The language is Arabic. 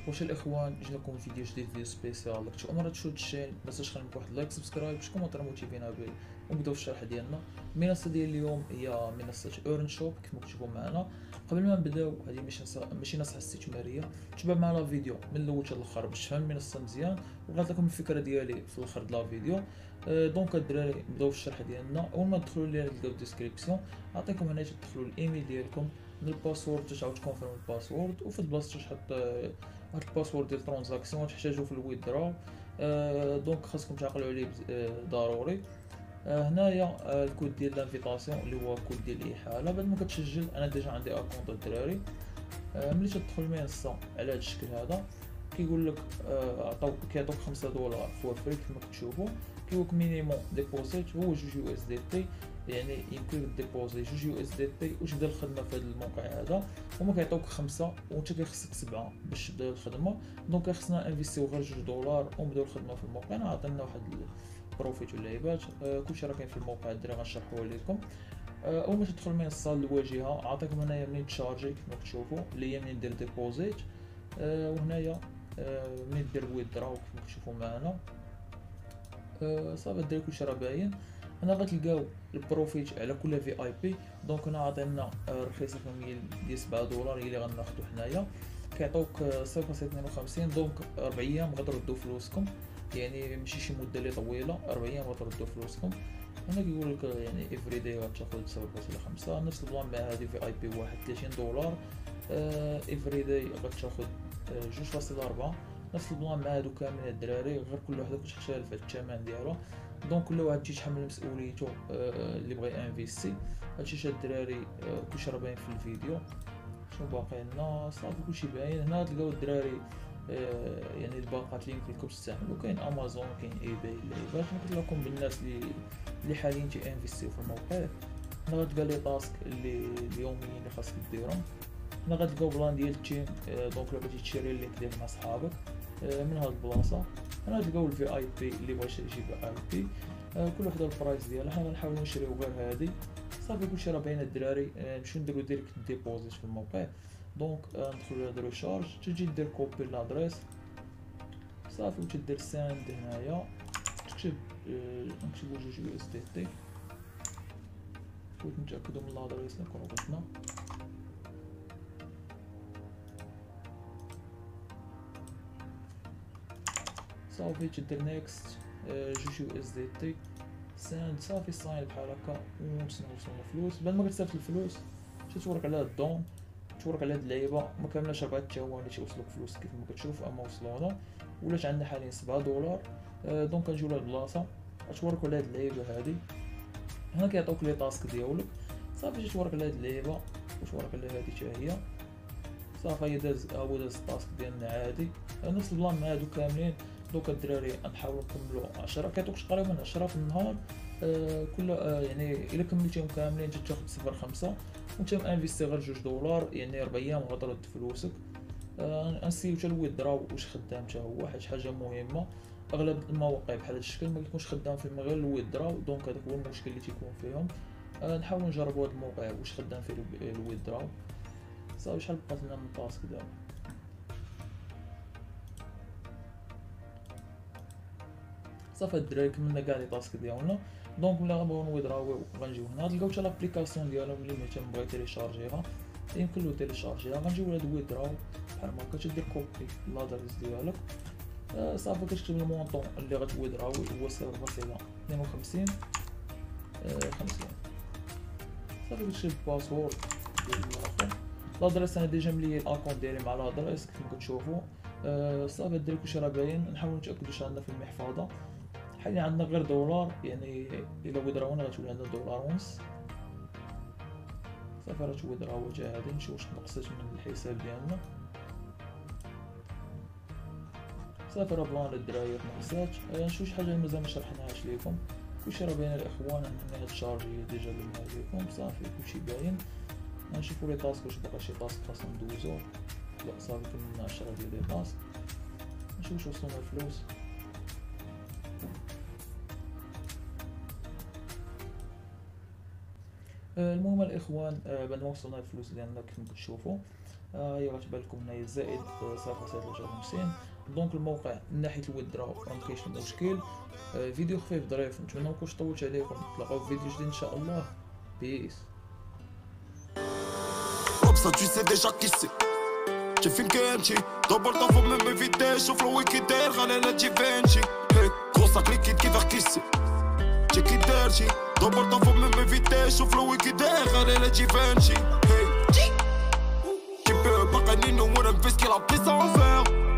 واش الاخوان جينا لكم فيديو جديد، فيديو سبيسيال. داك الشيء مرة تشوف الشين ما تنساش خلينا واحد لايك سبسكرايب شكون موتر موتيفينا به ونبداو في الشرح ديالنا. المنصه ديال اليوم هي منصه اورن شوب كما كتشوفوا معنا. قبل ما نبداو، هذه ماشي نصيحه استثماريه، تبع معنا الفيديو من الاول حتى الاخر باش تفهم المنصه مزيان وغادي لكم الفكره ديالي في الاخر ديال الفيديو. دونك الدراري نبداو في الشرح ديالنا. اول ما تدخلوا لي تلقاو الديسكريبسيون، عطيكم هنا تدخلوا الايميل ديالكم من الباسورد، تعاود تكونفيرم الباسورد، وفي البلاصه تحط واحد الباسورد ديال ترانزاكسيون تحتاجو في الويدرا. دونك خاصكم تعقلوا عليه ضروري. هنايا الكود ديال لانفيتاسيون اللي هو الكود ديال الاحاله. بعد ما كتسجل، انا ديجا عندي اكونط الدراري. ملي تدخل المنصه على هذا الشكل هذا كيقول لك كيعطوك $5 فور فري كما كتشوفوا. كيقول لك مينيموم ديبوزيت هو 2 يو اس دي تي، يعني يمكن ديبوزي 2 يو اس دي تي وتبدا الخدمه في هذا الموقع هذا. هما كيعطوك 5 وانت كيخصك 7 باش تبدا الخدمه. دونك خصنا انفيستيو غير $2 ونبداو الخدمه في الموقع. انا عطينا واحد البروفيت واللعيبات، كلشي راه كاين في الموقع الدراري غنشرحوه لكم. اول ما تدخل المنصه الواجهه عطيكم هنايا منين تشارجي كما كتشوفوا اللي هي منين دير ديبوزيت، وهنايا منين دير ويدراو كما كتشوفوا معنا. صافي دير كلشي راه باين. هنا غتلقاو البروفيت على كل في اي بي. دونك هنا عطينا رخيصه كمية ديال $7 هي اللي غناخدو حنايا. كيعطوك 0.52. دونك 4 ايام غتردو فلوسكم، يعني ماشي شي مده اللي طويله، 4 ايام غتردو فلوسكم. هنا كيقول لك يعني افري داي غتاخد 7.5. نفس البلان مع هذه في اي بي واحد $30. افري داي غتاخد 2.4. نفس البلان مع هادو كاملين الدراري، غير كل وحده كتختلف على الثمن ديالها. دونك كل واحد تيتحمل مسؤوليته اللي بغى انفيستي. هادشي الدراري كلشي راه باين في الفيديو. شنو باقي لنا؟ صافي كلشي باين. هنا تلقاو الدراري يعني الباقات اللي يمكن لكم تستعملوا. كاين امازون، كاين اي باي، اللعيبات ممكن لكم بالناس اللي حاليا تيانفيستيو في الموقع. هنا غتلقى لي تاسك اللي اليوميين اللي خاصك ديرهم. هنا غتلقاو بلان ديال التيم. دونك الا بغيتي تشري اللينك ديال مع صحابك من هاد البلاصه. هنا غتلقاو الفي اي بي اللي بغى يشري في اي بي. كل وحده البرايس ديالها. حنا غنحاولوا نشريو غير هادي. صافي كلشي راه باين الدراري. نمشيو نديرو ديريكت ديبوزيت في الموقع. دونك ندخلو لهاد ريشارج، تجي دير كوبي لادريس صافي وتدير ساند. هنايا تكتب نكتبو 2 يو اس دي تي ونتاكدو من لادريس اللي كنا قلنا. صافي تدير نيكست 2 يو اس دي تي ساند. صافي صاين بحال هكا ونتسناو وصلنا الفلوس. بعد ما كتصيفط الفلوس تتورك على هاد الدون، تورك على هاد اللعيبه. ما كاملاش 4 ثواني تيوصلوك فلوس كيف ما كتشوف، اما وصلونا. ولات عندنا حاليا $7. دونك كنجيو لهاد البلاصه توركوا على هاد اللعيبه هادي. هنا كيعطوك لي تاسك ديالك. صافي تورك على هاد اللعيبه وتورك على هادي حتى هي. صافي هي داز التاسك ديالنا عادي. نفس البلان مع هادو كاملين. دوك الدراري غنحاولوا نكملوا 10. كيعطوك تقريبا 10 في النهار. كل يعني الا كملتيهم كاملين تاخد 0.5 وانت انفيستي غير $2، يعني 4 ايام غترد فلوسك. نسيو حتى الويدراو واش خدام حتى هو، حاجه مهمه. اغلب المواقع بحال هذا الشكل ما كيكونش خدام فيهم غير الويدراو. دونك هذاك هو المشكل اللي تيكون فيهم. نحاولوا نجربوا هذا الموقع واش خدام فيه الويدراو. صافي شحال بقات لنا من التاسك دابا؟ صافي الدراري كملنا كاع لي تاسك ديالنا. دونك ملي غنبغيو نويدراو غنجيو هنا تلقاو حتى لابليكاسيون ديالهم اللي مهتم بغا يتيليشارجيها يمكن له تيليشارجيها. غنجيو لهاد ويدراو بحال ما كتدير كوبي لادريس ديالك. صافي كتكتب المونطون اللي غتويدراو هو 0.52 50. صافي كتكتب الباسورد ديال الاخر. لادريس انا ديجا ملي الاكونت ديالي مع لادريس كيف كتشوفوا. صافي الدراري كلشي راه باين. نحاولوا نتاكدوا واش عندنا في المحفظه. حاليا عندنا غير $1، يعني الا ويدراونا غتولي عندنا $1.5. صافي راه تويدراو جا هادي. نشوف واش نقصت من الحساب ديالنا. صافي راه بلان الدراري نقصات. نشوف شي حاجه اللي مازال ما شرحناهاش ليكم. كلشي راه باين الاخوان. هنا الشارجي ديجا قلنا لكم. صافي كلشي باين. نشوفوا لي تاسك واش باقي شي تاسك خاصنا ندوزو. لا صافي كملنا 10 ديال لي تاسك. نشوف واش وصلنا الفلوس. المهم الاخوان، بعد ما وصلنا الفلوس ديالنا كيف كتشوفوا هي غتبان لكم هنايا زائد 0.53. دونك الموقع من ناحيه الويدرا راه مكاينش المشكل. فيديو خفيف ظريف، نتمنى مكونش طولت عليكم. نتلاقاو في فيديو جديد ان شاء الله. بيس. Comme ça tu sais déjà qui c'est. J'ai fait Kenchi, d'abord t'en faut même éviter. Chauffe le wickeder, غالي Givenchy. Hey, gros sac liquide qui va kisser. J'ai quitté Derchi, d'abord t'en faut même éviter. Chauffe le wickeder, غالي Givenchy. Hey, tu peux pas gagner, nous on a fait ce qu'il a pris sans faire.